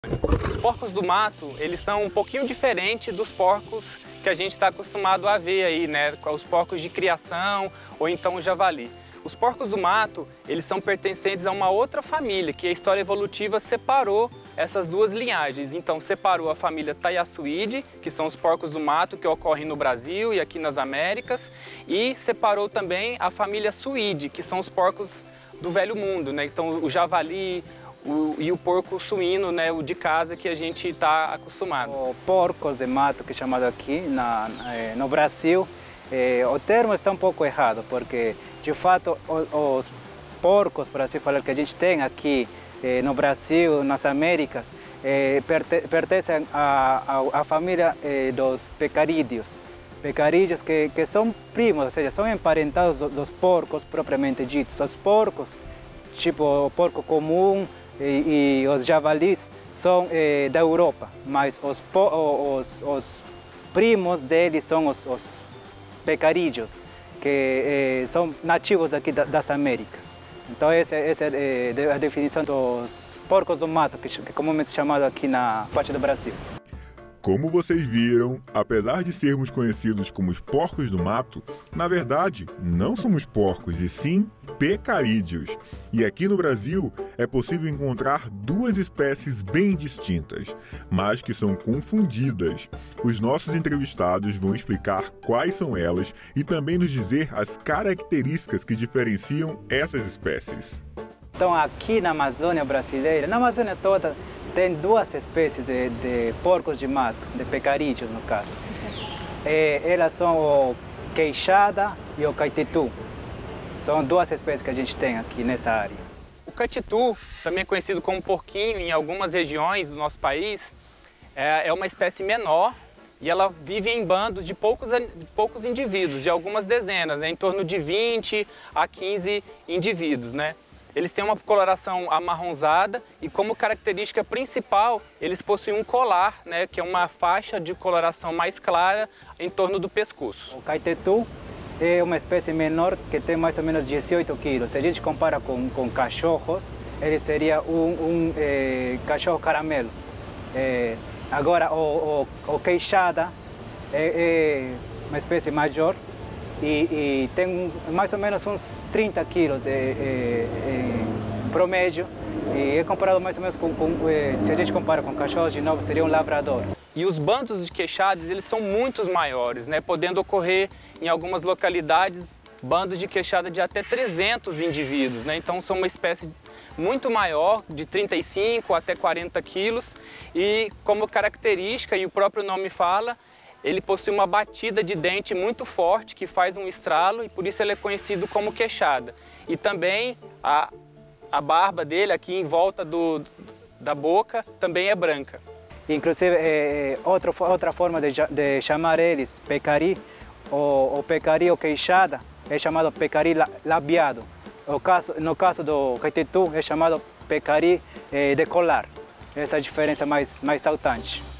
Os porcos do mato, eles são um pouquinho diferentes dos porcos que a gente está acostumado a ver aí, né? Os porcos de criação ou então o javali. Os porcos do mato, eles são pertencentes a uma outra família, que a história evolutiva separou essas duas linhagens. Então, separou a família Tayassuide, que são os porcos do mato que ocorrem no Brasil e aqui nas Américas, e separou também a família Suíde, que são os porcos do Velho Mundo, né? Então, o javali e o porco suíno, né? O de casa que a gente está acostumado. Os porcos de mato, que é chamado aqui no Brasil, o termo está um pouco errado, porque de fato os porcos, por assim falar, que a gente tem aqui no Brasil, nas Américas, pertencem à família dos pecarídeos. Pecarídeos que são primos, ou seja, são emparentados dos porcos propriamente ditos. Os porcos, tipo o porco comum e os javalis, são da Europa, mas os primos deles são os pecarídeos, que são nativos daqui das Américas. Então essa é a definição dos porcos do mato, que é comumente chamado aqui na parte do Brasil. Como vocês viram, apesar de sermos conhecidos como os porcos do mato, na verdade não somos porcos e sim pecarídeos. E aqui no Brasil é possível encontrar duas espécies bem distintas, mas que são confundidas. Os nossos entrevistados vão explicar quais são elas e também nos dizer as características que diferenciam essas espécies. Então aqui na Amazônia brasileira, na Amazônia toda, tem duas espécies de porcos de mato, de pecarídeos no caso. Elas são o queixada e o caititu. São duas espécies que a gente tem aqui nessa área. O caititu, também conhecido como porquinho em algumas regiões do nosso país, é uma espécie menor e ela vive em bandos de poucos indivíduos, de algumas dezenas, né? Em torno de 20 a 15 indivíduos, né? Eles têm uma coloração amarronzada e como característica principal, eles possuem um colar, né, que é uma faixa de coloração mais clara em torno do pescoço. O caititu é uma espécie menor que tem mais ou menos 18 quilos. Se a gente compara com cachorros, ele seria um cachorro caramelo. Agora, o queixada é uma espécie maior, e tem mais ou menos uns 30 quilos em promédio, e é comparado mais ou menos se a gente compara com cachorros, de novo, seria um labrador. E os bandos de queixadas, eles são muito maiores, né? Podendo ocorrer em algumas localidades bandos de queixada de até 300 indivíduos, né? Então são uma espécie muito maior, de 35 até 40 quilos, e como característica, e o próprio nome fala, ele possui uma batida de dente muito forte, que faz um estralo, e por isso ele é conhecido como queixada. E também a barba dele, aqui em volta da boca, também é branca. Inclusive, outra forma de chamar eles pecari, o pecari ou queixada, é chamado pecari labiado. No caso do caititu, é chamado pecari de colar. Essa é a diferença mais saltante.